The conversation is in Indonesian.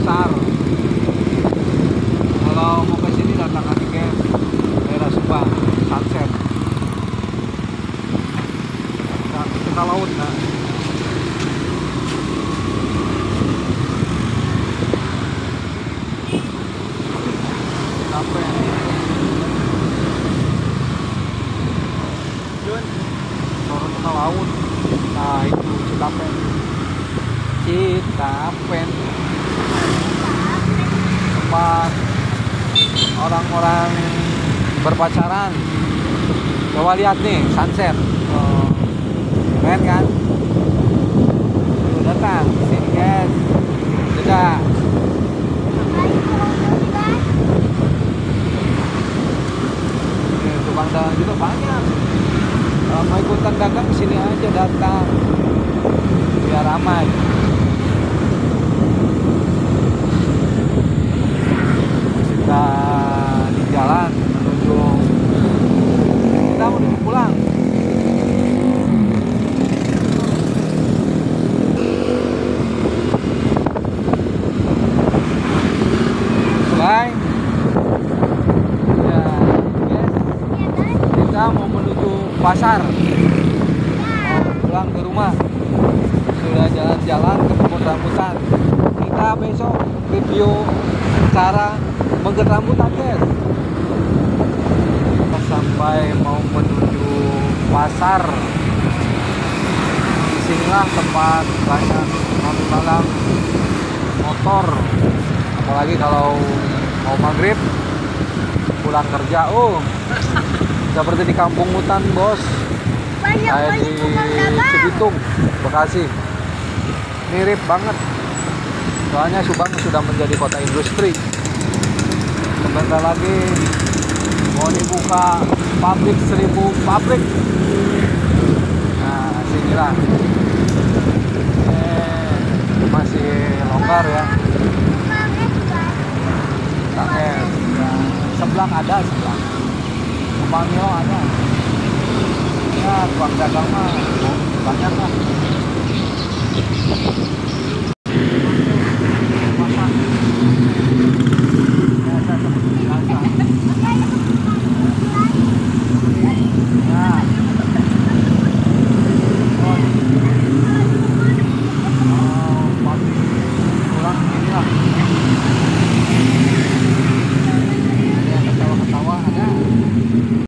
Blitar. Kalau mau ke sini datang aja ke daerah Subang, Sunset. Nah, kita laut nah. Capek. Turun ke laut. Nah itu Citapen. Citapen. Tempat orang-orang berpacaran. Coba lihat nih sunset. Oh, keren kan? Tuh, datang sini guys. Dadah. Tukang dagang juga banyak. Kalau mau ikutan dagang sini aja datang biar ramai. Kita di jalan menuju pulang. Bye. Ya, guys. Kita mau menuju pasar. Mau pulang ke rumah. Sudah jalan-jalan ke kebun rambutan. Kita besok review cara mengget rambutan, guys. Kita sampai mau menuju pasar. Disinilah tempat banyak malam-malam motor. Apalagi kalau mau maghrib pulang kerja, seperti di kampung hutan, bos. Kayak di Cibitung, Bekasi. Mirip banget. Soalnya Subang sudah menjadi kota industri. Sebentar lagi mau dibuka pabrik 1000 pabrik. Nah, sinilah. Masih longgar ya. Sebelang ada, sebelang. Kembang Milo ada. Ya, tukang dagang mah banyak lah.